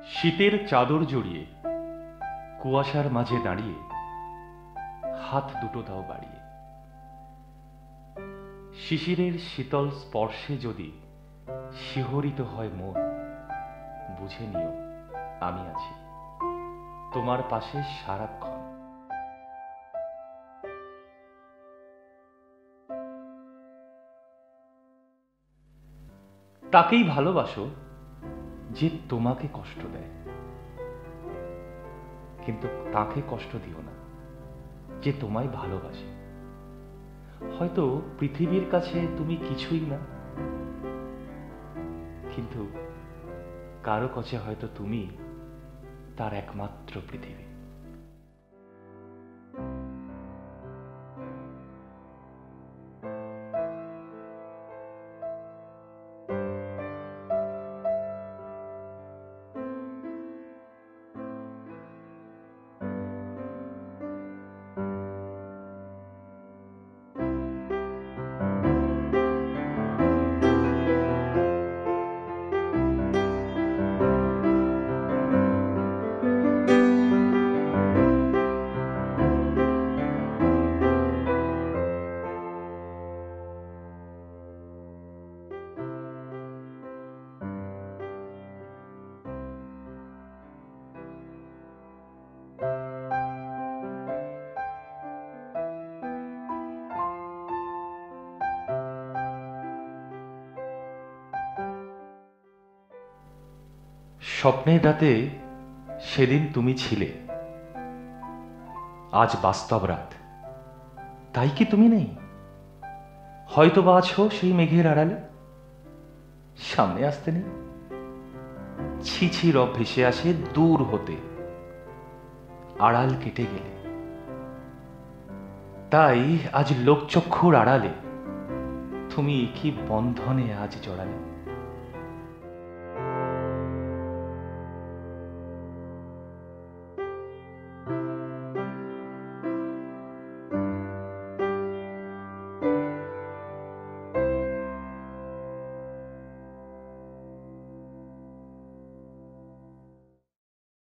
শীতের চাদর জড়িয়ে কুয়াশার মাঝে দাঁড়িয়ে হাত দুটো দাও বাড়িয়ে। শিশিরের শীতল স্পর্শে যদি শিহরিত হয় মন, বুঝে নিও আমি আছি তোমার পাশে সারাক্ষণ। তাকেই ভালোবাসো যে তোমাকে কষ্ট দেয়, কিন্তু তাকে কষ্ট দিও না যে তোমায় ভালোবাসে। হয়তো পৃথিবীর কাছে তুমি কিছুই না, কিন্তু কারো কাছে হয়তো তুমি তার একমাত্র পৃথিবী। স্বপ্নের রাতে সেদিন তুমি ছিলে, আজ বাস্তব রাত, তাই কি তুমি নেই? হয়তো বা আছো সেই মেঘের আড়ালে, সামনে আসতে নেই। ছিছি রব ভেসে আসে দূর হতে, আড়াল কেটে গেলে। তাই আজ লোকচক্ষুর আড়ালে তুমি কি বন্ধনে আজ জড়ালে।